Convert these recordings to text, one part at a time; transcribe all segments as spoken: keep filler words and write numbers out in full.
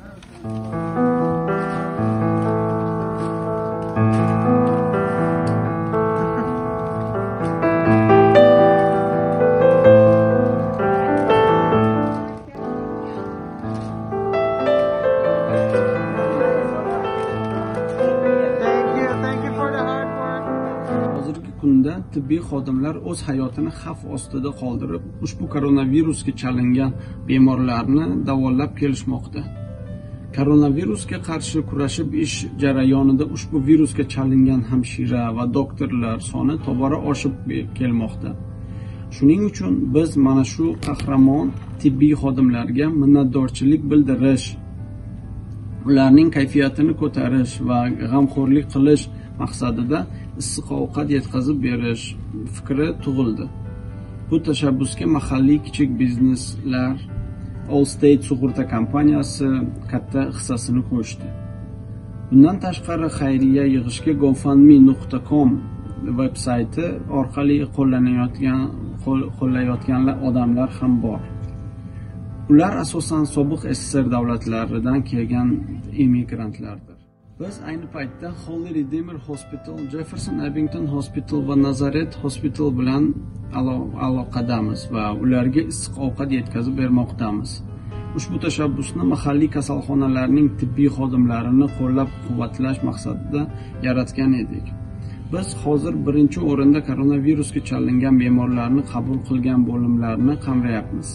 Tibbiy xodimlar o'z hayotini xavf ostida qoldirib, ushbu koronavirusga chalingan bemorlarni davolab kelishmoqda. Koronavirusga qarshi kurashib ish jarayonida ushbu virusga chalingan hamshira va doktorlar soni tobora oshib kelmoqda. Shuning uchun biz mana shu qahramon tibbiy xodimlarga minnatdorchilik bildirish, ularning kayfiyatini ko'tarish va g'amxo'rlik qilish maqsadida issiq ovqat yetkazib berish fikri tug'ildi. Bu tashabbusga mahalliy kichik bizneslar, Allstate sug'urta kompaniyasi katta hissasini qo'shdi. Bundan tashqari xayriya yig'ishga GoFundMe nuqta com veb-sayti orqali qo'llanayotgan qo'llayotgan odamlar ham bor. Ular asosan sobiq S S R davlatlaridan kelgan immigrantlardir. Biz ayni paytda Holy Redeemer Hospital, Jefferson Abington Hospital va Nazareth Hospital bilan aloqadamiz va ularga issiq ovqat yetkazib bermoqdamiz. Ushbu tashabbusni mahalliy kasalxonalarning tibbiy xodimlarini qo'llab-quvvatlash maqsadida yaratgan edik. Biz hozir birinchi o'rinda koronavirusga chalingan bemorlarni qabul qilgan bo'limlarni qamrayapmiz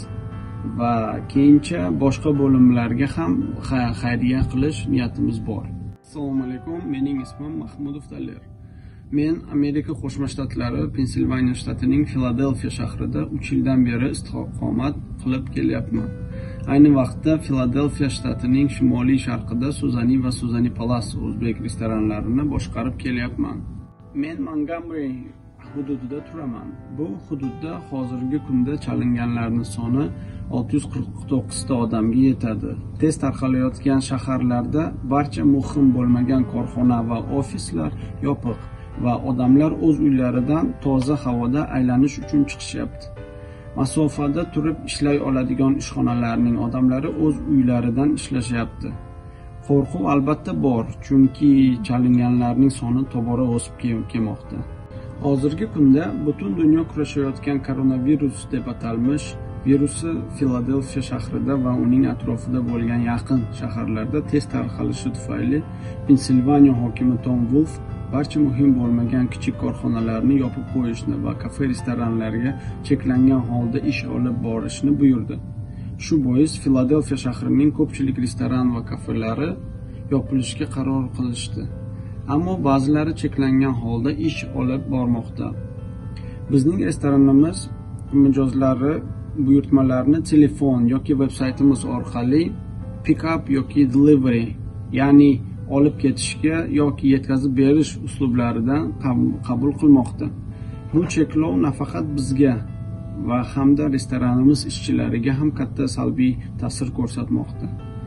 va keyincha boshqa bo'limlarga ham xayriya qilish niyatimiz bor. Assalomu alaykum, mening ismim Mahmudov Taler. Men Amerika Qo'shma Shtatlari Pensilvaniya shtatining Filadelfiya shahrida uch yildan beri istiqomat qilib kelyapman. Ayni vaqtda Filadelfiya shtatining shimoliy sharqida Suzani va Suzani Palace o'zbek restoranlarini boshqarib kelyapman. Men Montgomery hududida turaman. Bu hududda hozirgi kunda chalinganlarning soni olti yuz qirq to'qqiz ta odamga yetadi. Tez tarqalayotgan shaharlarda barcha muhim bo'lmagan korxona va ofislar yopiq va odamlar o'z uylaridan toza havoda aylanish uchun chiqishyapti. Masofada turib ishlay oladigan ishxonalarning odamlari o'z uylaridan ishlashyapti. Qo'rquv albatta bor, chunki chalinganlarning soni tobora o'sib kelmoqda. Hozirgi kunda butun dunyo kurashayotgan koronavirus deb atalmish virusi Filadelfiya shahrida va uning atrofida bo'lgan yaqin shaharlarda tez tarqalishi tufayli Pensilvaniya hokimi Tom Wolf barcha muhim bo'lmagan kichik korxonalarni yopib qo'yishni va kafe-restoranlarga cheklangan holda ish olib borishni buyurdi. Shu bois Filadelfiya shahrining ko'pchilik restoran va kafelari yopilishga qaror qilishdi. Ammo ba'zilari cheklangan holda ish olib bormoqda. Bizning restoranimiz mijozlari buyurtmalarni telefon yoki veb-saytimiz orqali pick-up yoki delivery, ya'ni olib ketishga yoki yetkazib berish uslublaridan qabul qilmoqda. Bu cheklov nafaqat bizga va hamda restoranimiz ishchilariga ham katta salbiy ta'sir ko'rsatmoqda.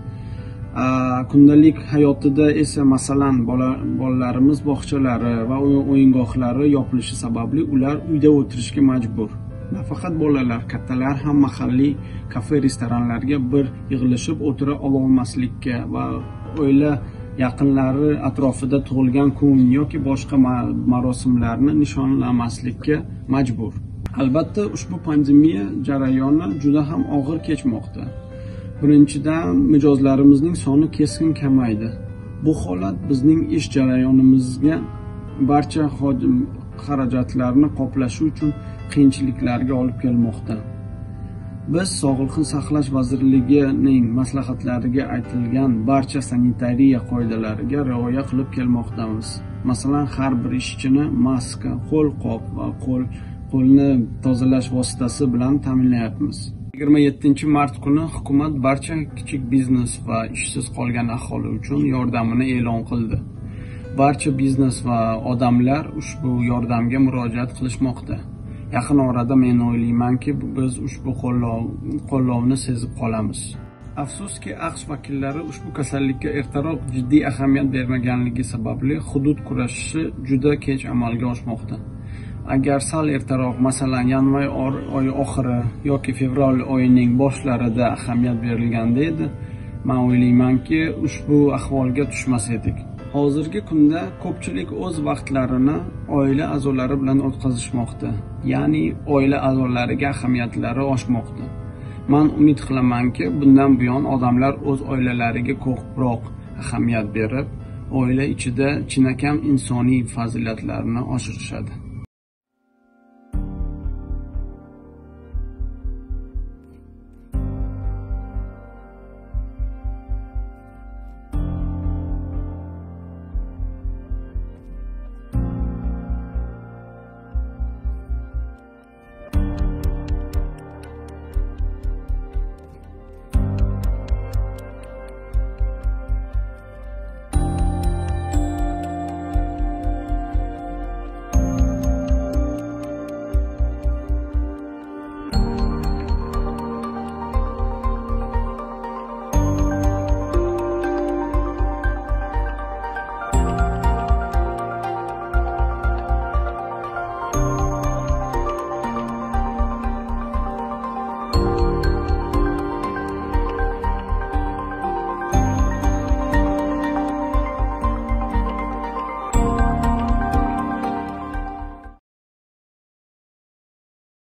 Kundalik hayotida esa masalan bolalarimiz bog'chalari va o'yingohlari yopilishi sababli ular uyda o'tirishga majbur. Nafaqat bolalar, kattalar ham mahalliy kafe-restoranlarga bir yig'ilishib o'tira olmaslikka va oila yaqinlari atrofida tug'ilgan kun yoki boshqa marosimlarni nishonlamaslikka majbur. Albatta, ushbu pandemiya jarayoni juda ham og'ir kechmoqda. Birinchidan, mijozlarimizning soni keskin kamaydi. Bu holat bizning ish jarayonimizga barcha xarajatlarni qoplashi uchun qiyinchiliklarga olib kelmoqda. Biz Sog'liqni saqlash vazirligining maslahatlariga aytilgan barcha sanitariya qoidalariga rioya qilib kelmoqdamiz. Masalan, har bir ishchini maska, qo'lqop va qo'l qo'lni tozalash vositasi bilan ta'minlayapmiz. yigirma yettinchi mart kuni hukumat barcha kichik biznes va ishsiz qolgan aholi uchun yordamini e'lon qildi. Barcha biznes va odamlar ushbu yordamga murojaat qilishmoqda. Yaqin orada men o'ylaymanki, biz ushbu qo'llovni sezib qolamiz. Afsuski, AQSh vakillari ushbu kasallikka ertaroq jiddiy ahamiyat bermaganligi sababli hudud kurashi juda kech amalga oshmoqda. Agar sal ertaroq, masalan, yanvar oyi oxiri yoki fevral oyining boshlarida ahamiyat berilganda edi, Men o'ylaymanki, ushbu ahvolga tushmas edik. Hozirgi kunda ko'pchilik o'z vaqtlarini oila a'zolari bilan o'tkazishmoqda. Ya'ni oila a'zolariga ahamiyatlari oshmoqda. Men umid qilamanki, bundan buyon odamlar o'z oilalariga ko'proq ahamiyat berib, oila ichida chinakam insoniy fazilatlarni oshirishadi.